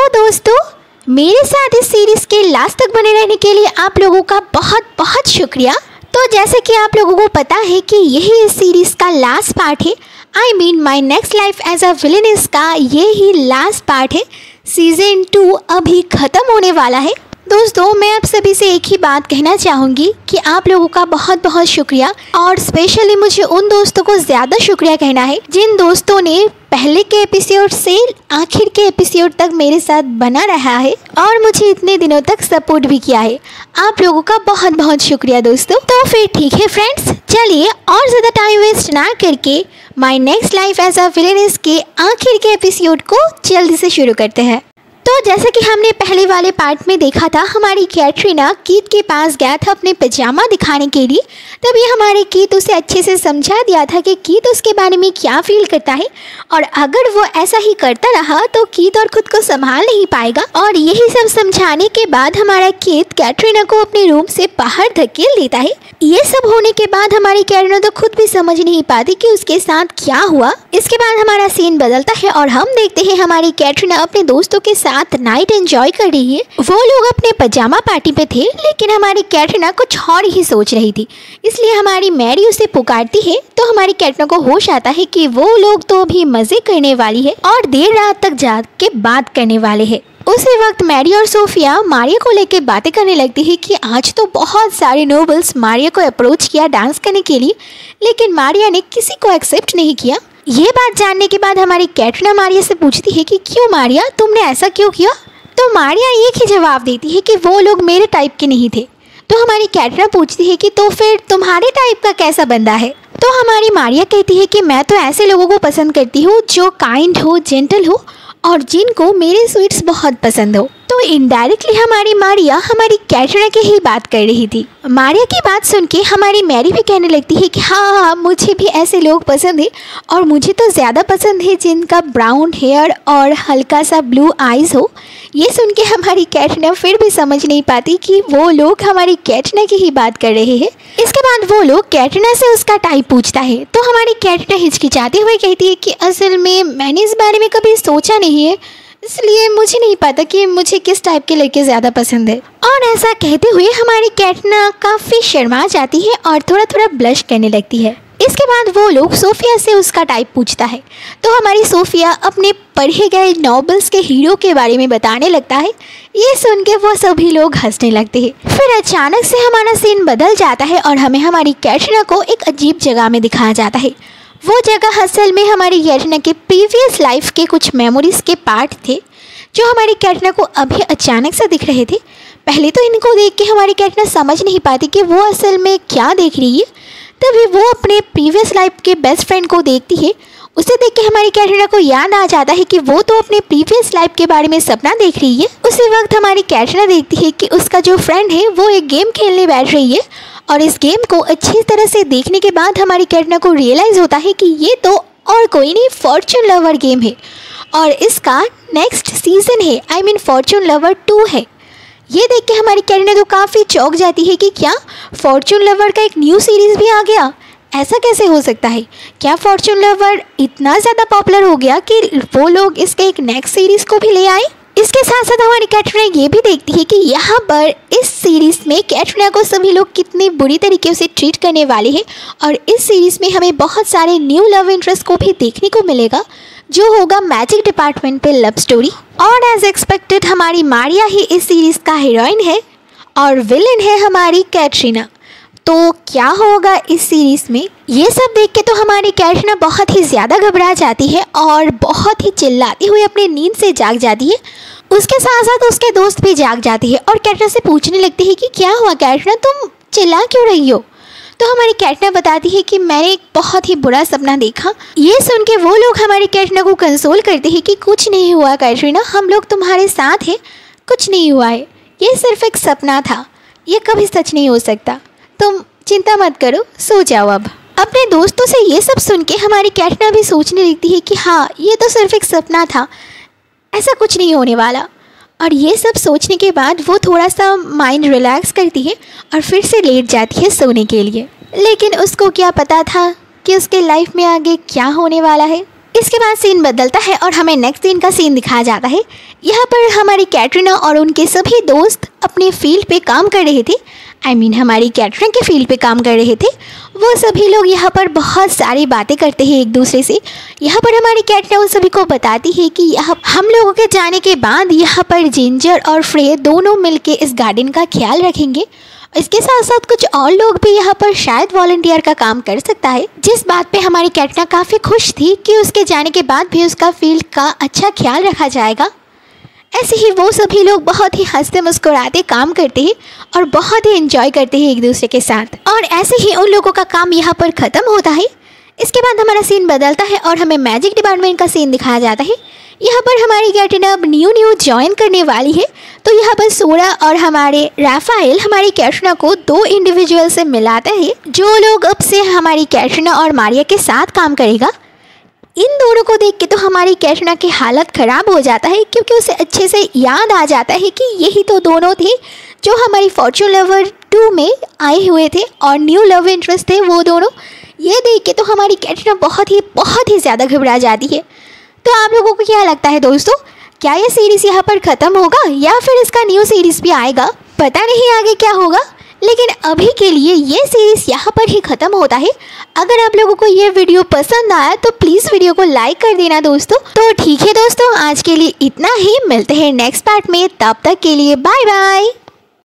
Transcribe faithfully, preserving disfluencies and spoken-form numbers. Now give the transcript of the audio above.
तो दोस्तों, मेरे साथ इस सीरीज के लास्ट तक बने रहने के लिए आप लोगों का बहुत बहुत शुक्रिया। तो जैसे कि आप लोगों को पता है कि यही इस सीरीज का लास्ट पार्ट है। I mean my next life as a villainess का ये ही लास्ट पार्ट है। सीजन टू अभी ख़त्म होने वाला है। दोस्तों, मैं आप सभी से एक ही बात कहना चाहूँगी कि आप लोगों का बहुत बहुत शुक्रिया, और स्पेशली मुझे उन दोस्तों को ज़्यादा शुक्रिया कहना है जिन दोस्तों ने पहले के एपिसोड से आखिर के एपिसोड तक मेरे साथ बना रहा है और मुझे इतने दिनों तक सपोर्ट भी किया है। आप लोगों का बहुत बहुत शुक्रिया दोस्तों। तो फिर ठीक है फ्रेंड्स, चलिए और ज़्यादा टाइम वेस्ट ना करके my next life as a villainess के आखिर के एपिसोड को जल्दी से शुरू करते हैं। तो जैसे कि हमने पहले वाले पार्ट में देखा था, हमारी कैटरीना कीथ के पास गया था अपने पजामा दिखाने के लिए। तभी हमारे कीथ उसे अच्छे से समझा दिया था कि कीथ उसके बारे में क्या फील करता है, और अगर वो ऐसा ही करता रहा तो कीथ और खुद को संभाल नहीं पाएगा। और यही सब समझाने के बाद हमारा कीथ कैटरीना को अपने रूम से बाहर धकेल देता है। ये सब होने के बाद हमारी कैटरीना तो खुद भी समझ नहीं पाती कि उसके साथ क्या हुआ। इसके बाद हमारा सीन बदलता है और हम देखते हैं हमारी कैटरीना अपने दोस्तों के साथ नाइट एंजॉय कर रही है। वो लोग अपने पजामा पार्टी पे थे, लेकिन हमारी कैटरीना कुछ और ही सोच रही थी। इसलिए हमारी मैरी उसे पुकारती है तो हमारी कैटरीना को होश आता है कि वो लोग तो अभी मजे करने वाली है और देर रात तक जाग के बात करने वाले हैं। उसी वक्त मैरी और सोफिया मारिया को लेकर बातें करने लगती है कि आज तो बहुत सारे नोबल्स मारिया को अप्रोच किया डांस करने के लिए, लेकिन मारिया ने किसी को एक्सेप्ट नहीं किया। ये बात जानने के बाद हमारी कैटरीना मारिया से पूछती है कि क्यों मारिया, तुमने ऐसा क्यों किया? तो मारिया एक ही जवाब देती है कि वो लोग मेरे टाइप के नहीं थे। तो हमारी कैटरीना पूछती है कि तो फिर तुम्हारे टाइप का कैसा बंदा है? तो हमारी मारिया कहती है कि मैं तो ऐसे लोगों को पसंद करती हूँ जो काइंड हो, जेंटल हो और जिनको मेरे स्वीट्स बहुत पसंद हो। तो इनडायरेक्टली हमारी मारिया हमारी कैटरीना की ही बात कर रही थी। मारिया की बात सुन के हमारी मैरी भी कहने लगती है कि हाँ हाँ मुझे भी ऐसे लोग पसंद है, और मुझे तो ज़्यादा पसंद है जिनका ब्राउन हेयर और हल्का सा ब्लू आइज़ हो। ये सुन के हमारी कैटरीना फिर भी समझ नहीं पाती कि वो लोग हमारी कैटरीना की ही बात कर रहे हैं। इसके बाद वो लोग कैटरीना से उसका टाइप पूछता है तो हमारी कैटरीना हिचकिचाते हुए कहती है कि असल में मैंने इस बारे में कभी सोचा नहीं है, इसलिए मुझे नहीं पता कि मुझे किस टाइप के लड़के ज़्यादा पसंद है। और ऐसा कहते हुए हमारी कैटरीना काफ़ी शर्मा जाती है और थोड़ा थोड़ा ब्लश करने लगती है। इसके बाद वो लोग सोफिया से उसका टाइप पूछता है तो हमारी सोफिया अपने पढ़े गए नॉवेल्स के हीरो के बारे में बताने लगता है। ये सुन के वो सभी लोग हंसने लगते हैं। फिर अचानक से हमारा सीन बदल जाता है और हमें हमारी कैटरीना को एक अजीब जगह में दिखाया जाता है। वो जगह असल में हमारी कैटरीना के प्रीवियस लाइफ के कुछ मेमोरीज के पार्ट थे जो हमारी कैटरीना को अभी अचानक से दिख रहे थे। पहले तो इनको देख के हमारी कैटरीना समझ नहीं पाती कि वो असल में क्या देख रही है। तभी वो अपने प्रीवियस लाइफ के बेस्ट फ्रेंड को देखती है। उसे देख के हमारी कैटरीना को याद आ जाता है कि वो तो अपने प्रीवियस लाइफ के बारे में सपना देख रही है। उसी वक्त हमारी कैटरीना देखती है कि उसका जो फ्रेंड है वो एक गेम खेलने बैठ रही है, और इस गेम को अच्छी तरह से देखने के बाद हमारी कैटरीना को रियलाइज़ होता है कि ये तो और कोई नहीं फॉर्चून लवर गेम है, और इसका नेक्स्ट सीजन है, I mean fortune lover two है। ये देख के हमारी कैटरीना तो काफ़ी चौंक जाती है कि क्या फॉर्चून लवर का एक न्यू सीरीज़ भी आ गया? ऐसा कैसे हो सकता है? क्या फॉर्चून लवर इतना ज़्यादा पॉपुलर हो गया कि वो लोग इसके एक नेक्स्ट सीरीज़ को भी ले आए? इसके साथ साथ हमारी कैटरीना ये भी देखती है कि यहाँ पर इस सीरीज़ में कैटरीना को सभी लोग कितनी बुरी तरीके से ट्रीट करने वाले हैं, और इस सीरीज़ में हमें बहुत सारे न्यू लव इंटरेस्ट को भी देखने को मिलेगा जो होगा मैजिक डिपार्टमेंट पे लव स्टोरी। और एज एक्सपेक्टेड हमारी मारिया ही इस सीरीज़ का हीरोइन है और विलेन है हमारी कैटरीना। तो क्या होगा इस सीरीज़ में, ये सब देख के तो हमारी कैटरीना बहुत ही ज़्यादा घबरा जाती है और बहुत ही चिल्लाती हुई अपनी नींद से जाग जाती है। उसके साथ साथ उसके दोस्त भी जाग जाते हैं और कैटरीना से पूछने लगती है कि क्या हुआ कैटरीना, तुम चिल्ला क्यों रही हो? तो हमारी कैटरीना बताती है कि मैंने एक बहुत ही बुरा सपना देखा। ये सुन के वो लोग हमारी कैटरीना को कंसोल करते हैं कि कुछ नहीं हुआ कैटरीना, हम लोग तुम्हारे साथ हैं, कुछ नहीं हुआ है, ये सिर्फ एक सपना था, ये कभी सच नहीं हो सकता, तुम चिंता मत करो, सो जाओ अब। अपने दोस्तों से ये सब सुन के हमारी कैटरीना भी सोचने लगती है कि हाँ ये तो सिर्फ एक सपना था, ऐसा कुछ नहीं होने वाला। और ये सब सोचने के बाद वो थोड़ा सा माइंड रिलैक्स करती है और फिर से लेट जाती है सोने के लिए। लेकिन उसको क्या पता था कि उसके लाइफ में आगे क्या होने वाला है। इसके बाद सीन बदलता है और हमें नेक्स्ट दिन का सीन दिखाया जाता है। यहाँ पर हमारी कैटरीना और उनके सभी दोस्त अपने फील्ड पे काम कर रहे थे। आई I मीन mean, हमारी कैटरीना के फील्ड पे काम कर रहे थे। वो सभी लोग यहाँ पर बहुत सारी बातें करते हैं एक दूसरे से। यहाँ पर हमारी कैटरीना उन सभी को बताती है कि यहाँ हम लोगों के जाने के बाद यहाँ पर जिंजर और फ्रे दोनों मिलके इस गार्डन का ख्याल रखेंगे। इसके साथ साथ कुछ और लोग भी यहाँ पर शायद वॉलंटियर का काम कर सकता है, जिस बात पे हमारी कैटरीना काफ़ी खुश थी कि उसके जाने के बाद भी उसका फील्ड का अच्छा ख्याल रखा जाएगा। ऐसे ही वो सभी लोग बहुत ही हंसते मुस्कुराते काम करते हैं और बहुत ही एंजॉय करते हैं एक दूसरे के साथ। और ऐसे ही उन लोगों का काम यहाँ पर ख़त्म होता है। इसके बाद हमारा सीन बदलता है और हमें मैजिक डिपार्टमेंट का सीन दिखाया जाता है। यहाँ पर हमारी कैटरीना अब न्यू न्यू ज्वाइन करने वाली है। तो यहाँ पर सोरा और हमारे राफाएल हमारी कैटरीना को दो इंडिविजुअल से मिलाते हैं, जो लोग अब से हमारी कैटरीना और मारिया के साथ काम करेगा। इन दोनों को देख के तो हमारी कैटरीना की हालत ख़राब हो जाता है, क्योंकि उसे अच्छे से याद आ जाता है कि यही तो दोनों थे जो हमारी फॉर्चून लवर टू में आए हुए थे और न्यू लव इंटरेस्ट थे वो दोनों। ये देख के तो हमारी कैटरीना बहुत ही बहुत ही ज़्यादा घबरा जाती है। तो आप लोगों को क्या लगता है दोस्तों, क्या ये सीरीज़ यहाँ पर ख़त्म होगा या फिर इसका न्यू सीरीज़ भी आएगा? पता नहीं आगे क्या होगा, लेकिन अभी के लिए ये सीरीज़ यहाँ पर ही ख़त्म होता है। अगर आप लोगों को ये वीडियो पसंद आया तो प्लीज़ वीडियो को लाइक कर देना दोस्तों। तो ठीक है दोस्तों, आज के लिए इतना ही। मिलते हैं नेक्स्ट पार्ट में, तब तक के लिए बाय बाय।